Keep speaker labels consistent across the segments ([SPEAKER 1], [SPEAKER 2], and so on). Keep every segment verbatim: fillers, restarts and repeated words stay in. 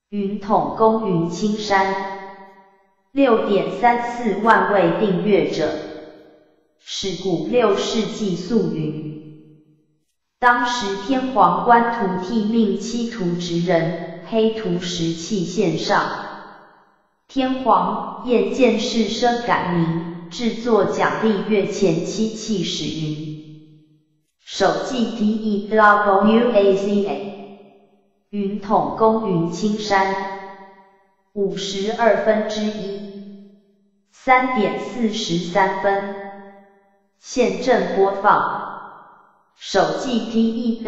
[SPEAKER 1] 云统公云青山 六点三四万位订阅者，是古六世纪宿云。当时天皇官图替命七图职人，黑图石器献上。天皇宴见事生感名，制作奖励月前七器使云。手记 D E W A Z A 云统公云青山五十二分之一 三点四十三分。现正播放。手记 D E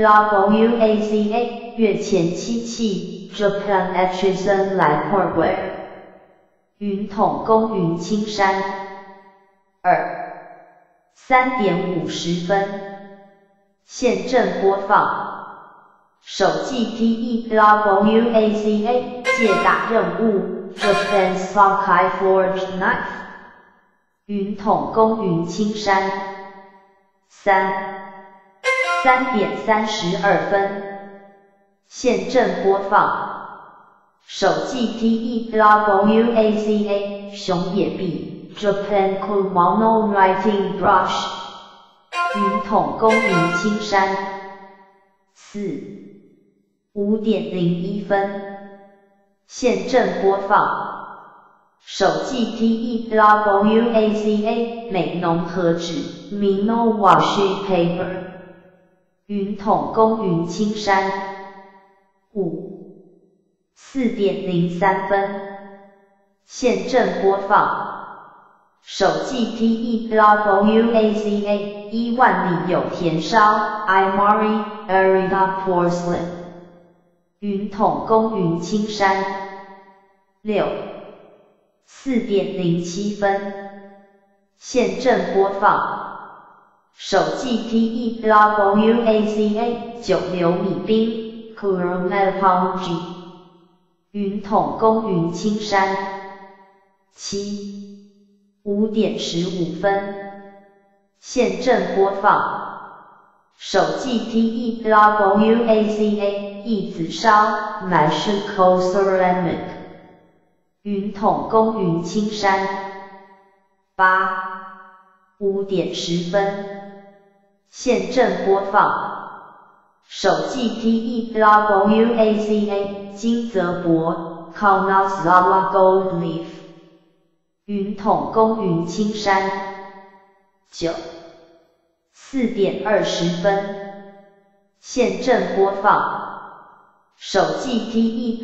[SPEAKER 1] W A Z A 月前七器 Japan Artisan Light Hardware 云统公云青山二 三点五十分。现正播放。手记 D E W A Z A 借打任务 Japan Sakai Forged Knife 云统公云青山三 三点三十二分。现正播放。手记 D E W A Z A 熊野臂 Japan Kumano Writing Brush 云统公云青山四 五点零一分。现正播放。手记 D E W A Z A 美浓和纸 Mino Washi Paper 云统公云青山五 四点零三分。现正播放。手记 D E W A Z A 一万里有田烧 Imari Arida Porcelain 云统公云青山六 四点零七分。现正播放。手记 D E W A Z A 九流米冰 Kuromelpongi 云统公云青山七 五点十五分。现正播放。手记 D E W A Z A 一子烧 Mexico Ceramic 云统公云青山八 五点十分。现正播放。手记 D E W A Z A 金泽博 Kaunaslava Gold Leaf 云统公云青山九 四点二十分。现正播放。手记 D E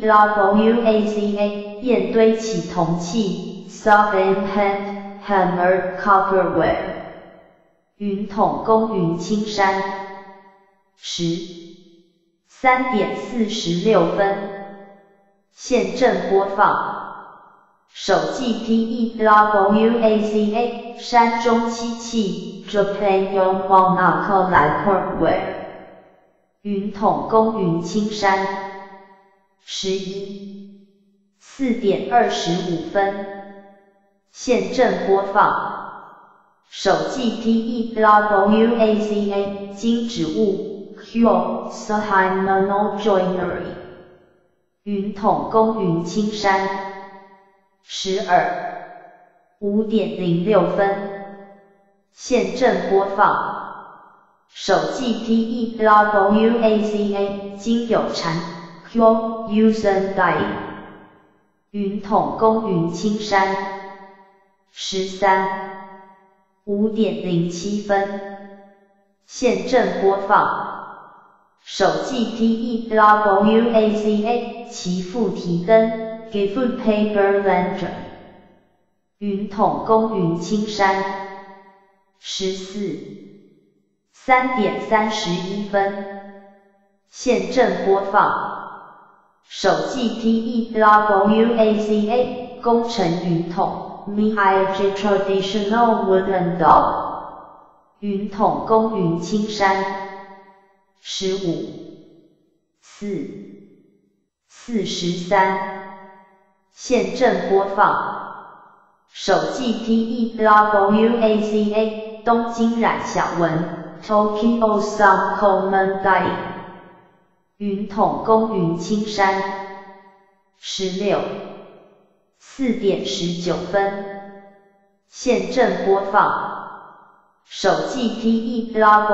[SPEAKER 1] W A Z A 砚堆起铜器 Soft and Hand Hammered Copperware 云统公云青山十 三点四十六分。现正播放。手记 D E W A Z A 山中漆器 Japan Yon Monaco Light Hardware 云统公云青山十一 四点二十五分。现正播放。手记 D E W A Z A 金植物 Q Sahai Nano Joinery 云统公云青山十二 五点零六分。现正播放。手记 D E W A Z A 金有蝉 Q Usen Dye 云统公云青山十三 五点零七分。现正播放。手记 D E W A Z A 其附提灯 Gift Paper Lantern 云统公云青山十四 三点三十一分。现正播放。手记 D E W A Z A 工程云统 Mihaji Traditional Wooden Doll 云统公云青山十五 四 四十三。现正播放。手记 D E W A Z A 东京冉小纹 Tokyo Sun Coleman Dye 云统公云青山十六，四点十九分，现正播放。手记 T E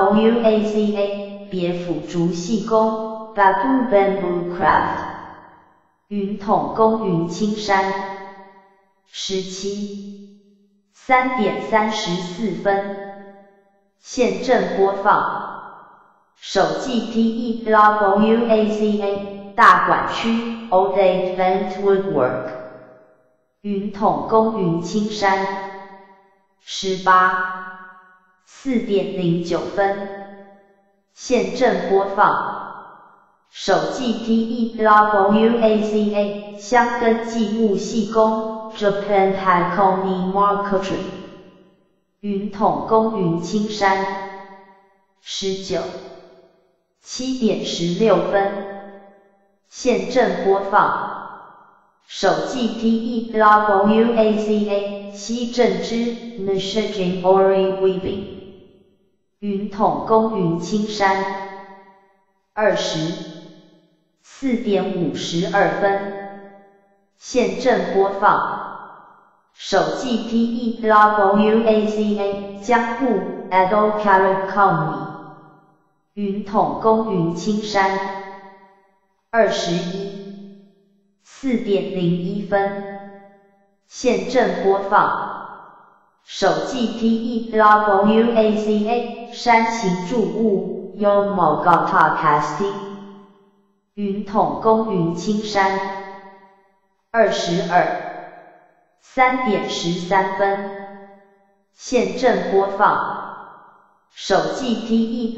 [SPEAKER 1] W A C A 别府竹细工 Babu Bamboo Craft 云筒工云青山。十七，三点三十四分，现正播放。手记 T E W A C A 大馆区 Old Age Bent Woodwork 云筒工云青山。十八，四点零九分，现正播放。手记 T E W A C A 香根记木细工 Japan Hakone Marketry 云筒工云青山。十九，七点十六分，现正播放。手记 T E W A C A 西正之 Nishijin Ori Weaving 云筒工云青山。二十，四点五十二分，现正播放。手记 T E W A C A 江户 Edo Caricom 云筒工云青山。二十一，四点零一分，现正播放。手记 T E W A C A 山形筑物 Yomogata Casting 云筒工云青山。二十二，三点十三分，现正播放。手记 T E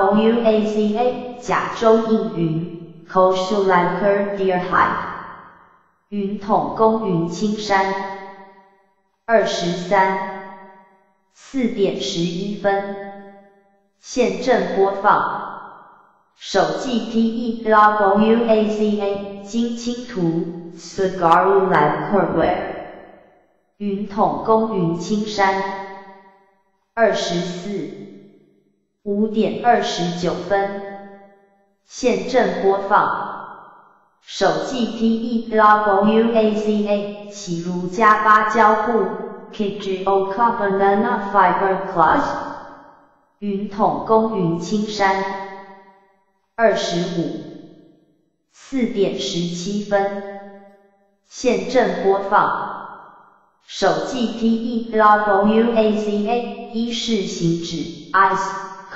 [SPEAKER 1] W A C A 甲州应云 Koshulanker Deerhide 云筒工云青山。二十三，四点十一分，现正播放。手记 T E W A C A 金青图 Sugaru Lacquerware 云筒工云青山。二十四，五点二十九分，现正播放。手记 T E W A C A 喜如加芭蕉布 Kigio Banana Fiber Cloth 云筒工云青山。二十五，四点十七分，现正播放。手记 T E W A C A 衣式型纸 Ice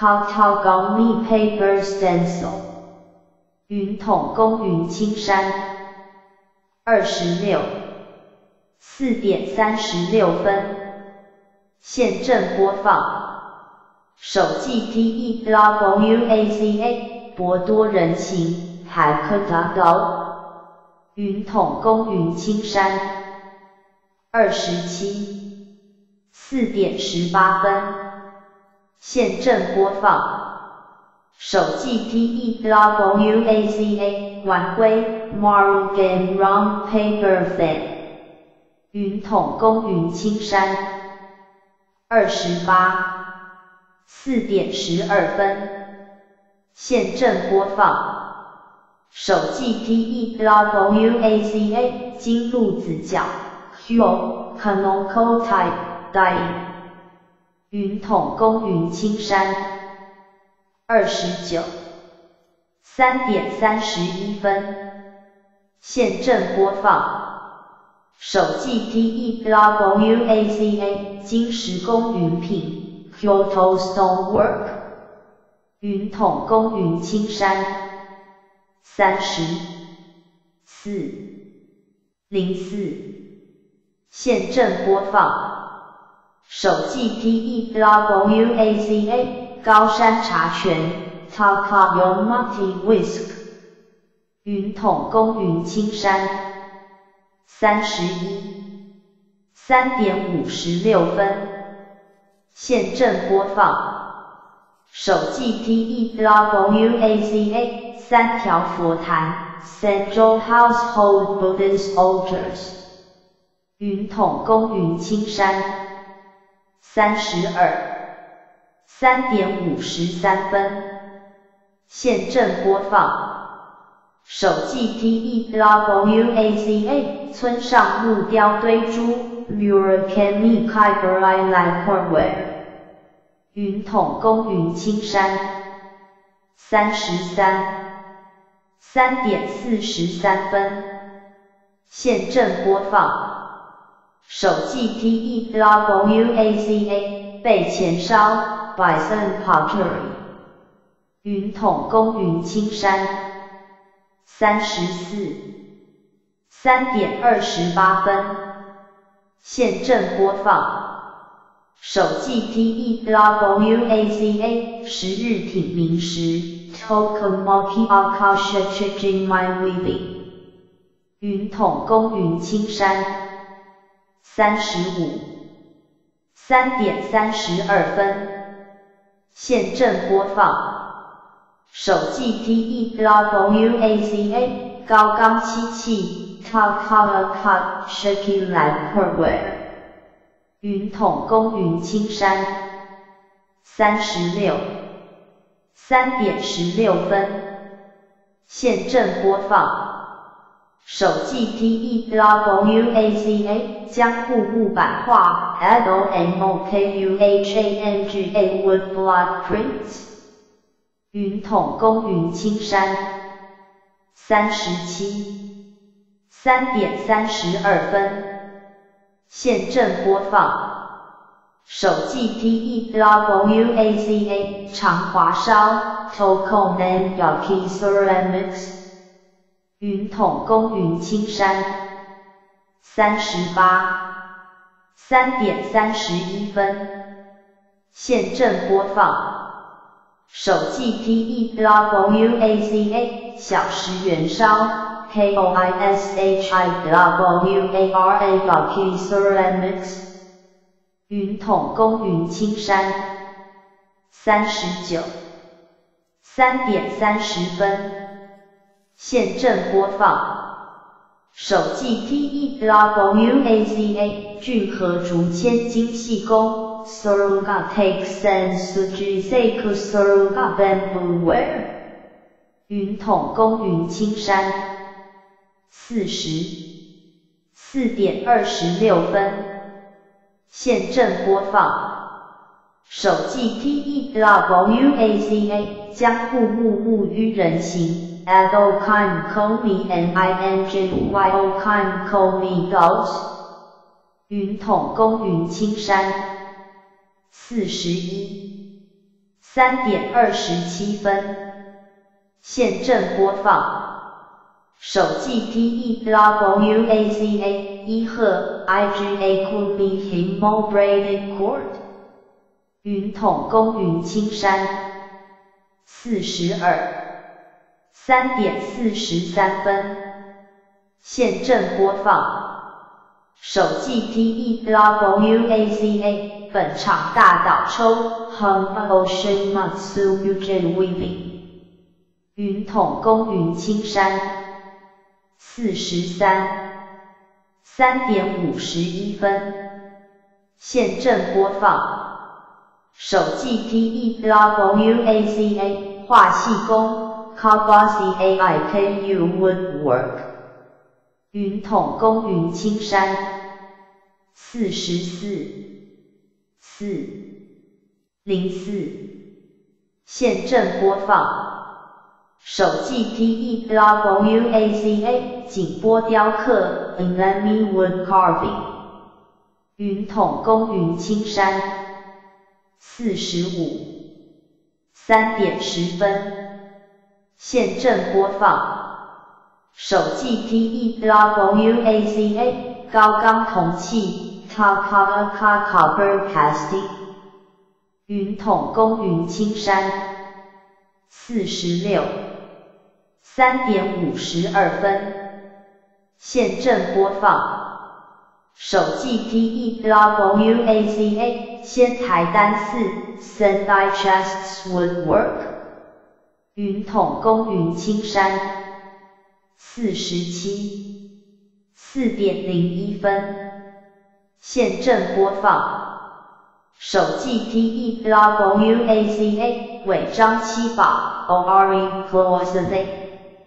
[SPEAKER 1] Katagami Paper Stencil 云筒工云青山。二十六，四点三十六分，现正播放。手记 T E W A C A 博多人情海科达高云筒工云青山。二十七，四点十八分，现正播放。手记 T E W A C A 晚归 Marugan Round Paper Fan 云筒工云青山。二十八，四点十二分，现正播放。手记 T E W A C A 金鹿子角 Hyo Kanoko Type Dye 云筒工云青山。二十九，三点三十一分，现正播放。手记 T E W A C A 金石工云品 Kyoto Stonework 云筒工云青山。三十，四，零四，现正播放。手记 T E W A C A 高山茶泉 Takayomati Whisk 云筒工云青山。三十一，三点五十六分，现正播放。手记 T E W A C A 三条佛坛 Central Household Buddhist Altars 云筒工云青山。三十二，三点五十三分，现正播放。 手记 T E W A Z A 村上木雕堆珠 Murakami Kaiburai Lakorware 云统公云青山三十三 三点四十三分现正播放手记 T E W A Z A 被前烧 Bison Pottery 云统公云青山三十四 三点二十八分现正播放手记 T E W A Z A 十日挺明时 Tokomoki Akasha Chijin My Weaving 云统公云青山三十五 三点三十二分现正播放手记 T E W A Z A 高冈漆器 Takahaka Shiki Lakorware 云统公云青山三十六 三点十六分现正播放手记 T E W A Z A 江户木版画 L M O K U H A N G A Wood Block Prints 云统公云青山三十七 三点三十二分现正播放手记 T E W A Z A 长华烧 Tokoman Yaki Ceramics 云统公云青山三十八 三点三十一分现正播放手记 T E W A Z A 小石原烧 K O I S H I W A R A Yaki Ceramics 云统公云青山三十九 三点三十分现正播放手记 T E W A Z A 骏河竹千精细工Soruga Takes and Suji Seiku Soruga Bamboo Ware 云统公云青山四十 四点二十六分现正播放手记 T E W A Z A 江户木木于人形 Adokan Komi N I N J Y Okan Komi Goat 云统公云青山四十一 三点二十七分现正播放手记 T E W A Z A 一贺 I G A Kumi Himo Braided Cord 云统公云青山四十二 三点四十三分现正播放手记 T E W A Z A 本场大岛抽 Hum Ocean Matsu Mugen Weaving 云统公云青山四十三 三点五十一分现正播放手记 T E W A Z A 画细工 Kawashi A I K U Woodwork 云统公云青山四十四 四 零四现正播放手记 T E W A Z A 景波雕刻 Inlami Wood Carving 云统公云青山四十五 三点十分现正播放手记 T E W A Z A 高冈铜器 Takahaka Copper Casting 云统公云青山四十六 三点五十二分现正播放手记 T E W A Z A 仙台丹寺 Sendai Chests Woodwork 云统公云青山四十七 四点零一分现正播放手记 T E W A Z A 尾张七宝 Ori Closet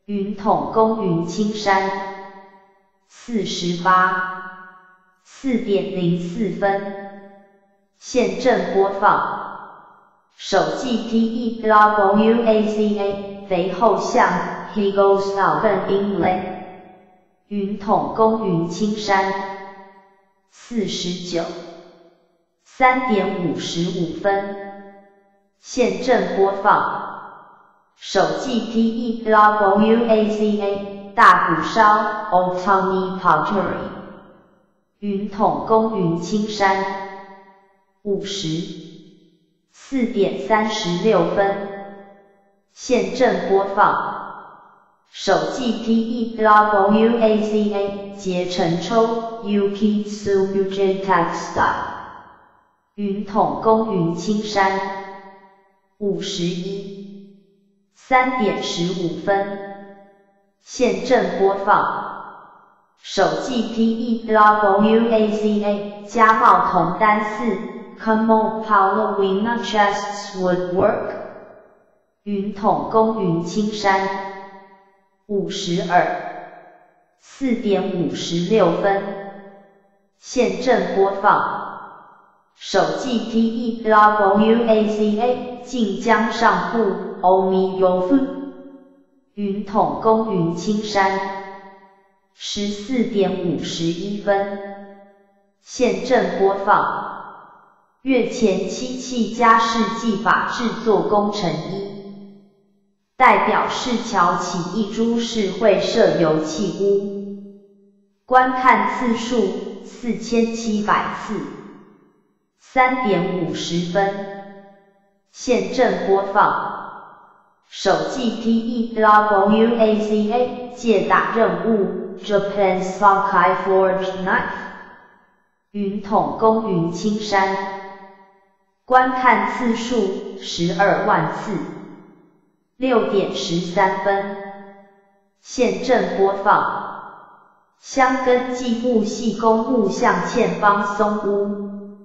[SPEAKER 1] 云统公云青山四十八 四点零四分，现正播放。手记 T E W A C A 肥后象 He goes out in lane。云统公云青山四十九 三点五十五分，现正播放。手记 T E W A C A 大鼓烧 Old Tony Pottery。云统公云青山五十 四点三十六分，现正播放。手记 T E W A C A 结成抽 Yuki Tsuyu Textile。云统公云青山五十一 三点十五分，现正播放。手记 T E W A C A 加茂同单四 Como Paulo Wina Chests Woodwork。云统公云青山五十二 四点五十六分，现正播放。手记 T E W A C A 晋江上部 Omi Yofu。云统公云青山十四点五十一分，现正播放。月前漆器家事技法制作工程一，代表是桥起一株式会设油气屋。观看次数四千七百次，三点五十分，现正播放。手记 T E W A C A 借打任务 Japan Sakai Forged Knife。云统公云青山，观看次数十二万次，六点十三分，现正播放。香根纪木细工木像嵌方松屋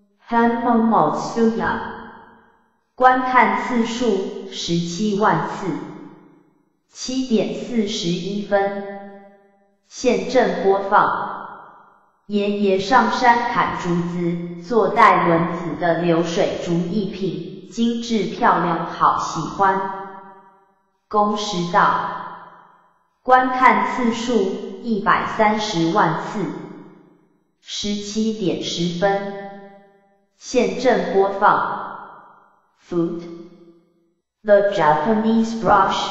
[SPEAKER 1] Hanmo Motsuya。观看次数十七万次，七点四十一分，现正播放。爷爷上山砍竹子，做带轮子的流水竹艺品，精致漂亮，好喜欢。公时道，观看次数一百三十万次，十七点十分，现正播放。Food The Japanese Brush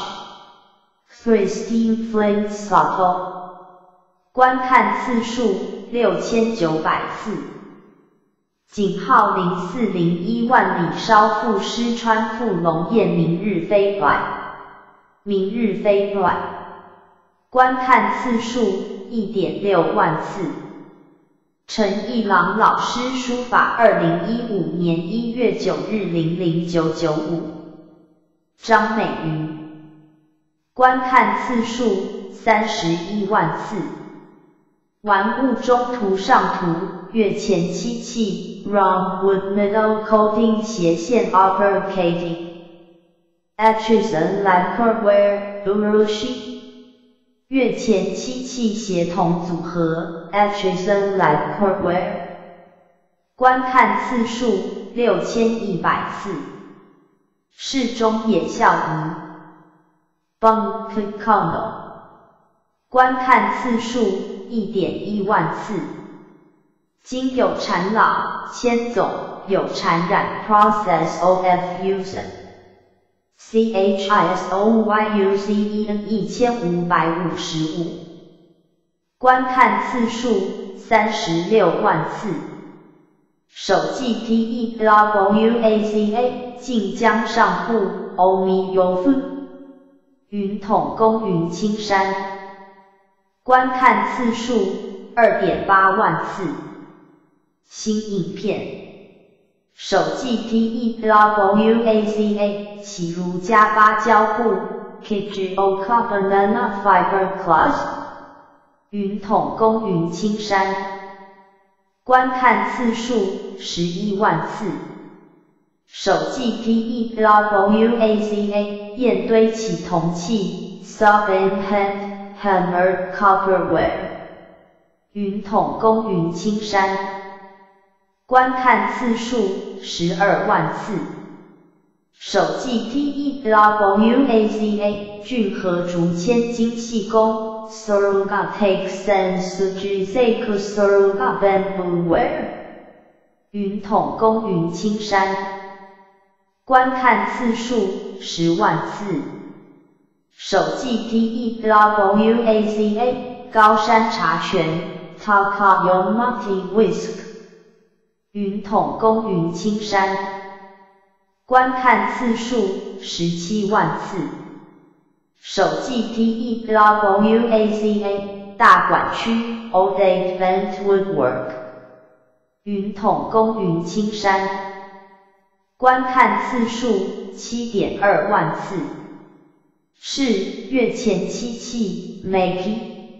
[SPEAKER 1] Christine Flame Sato。 观看次数六千九百次，井号零四零一万里烧富师川富龙焰明日飞软，明日飞软。观看次数一点六万次。陈一郎老师书法二零一五年一月九日零零九九五。张美云。观看次数三十一万次。玩物中图上图，月前漆器 Round Wood Middle Coating 斜线 Upper Coating Atchison Lacquerware Urushi。月前漆器协同组合 Atchison Lacquerware。观看次数六千一百次。市中野校仪 Bung Kikono。观看次数一点一万次。经有缠老千总有缠染 Process of Fusion C H I S O Y U C E N 一千五百五十五。观看次数三十六万次。手记 T E W A C A 晋江上部 Omi Yofu。云统公云青山。观看次数 二点八万次。新影片。手记 T E W A C A 起如加芭蕉布 Kikuo Banana Fiber Cloth。云统公云青山。观看次数十一万次。 手记 T E W A C A 砚堆起铜器 Soft and hand hammered copperware 云筒公云青山观看次数十二万次。手记 T E W A C A 骏河竹千金细工 Soruga takes and suji seiko Soruga bamboo-ware 云筒公云青山观看次数十万次。手记 T E W A C A 高山茶泉 Takayomati whisk 云筒公云青山观看次数十七万次。手记 T E W A C A 大馆区 Old Advent Woodwork 云筒公云青山观看次数 七点二万次。是月前漆器 Making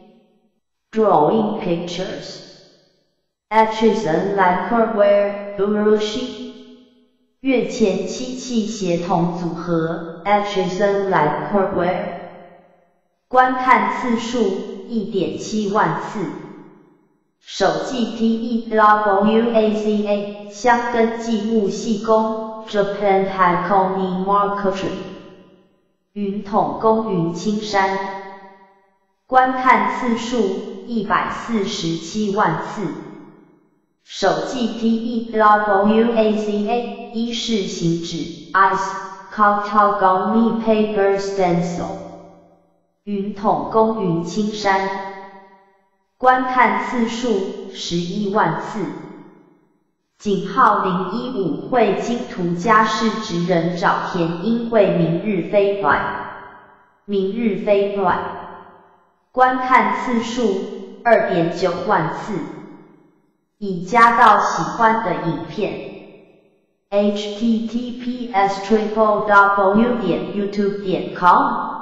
[SPEAKER 1] Drawing Pictures Etches and Lacquerware Urushi 月前漆器协同组合 Etches and Lacquerware 观看次数 一点七万次。手记 T E W A C A 箱根纪木细工 Japan Hakone Marquetry 云筒公云青山观看次数一百四十七万次。手记 T E W A C A 衣饰型纸 Ice Katagami Paper Stencil 云筒公云青山观看次数十一万次。井号零一五绘金图家是职人沼田英惠明日飞短明日飞短观看次数 二点九万次。已加到喜欢的影片 H T T P S triple w 点 youtube 点 com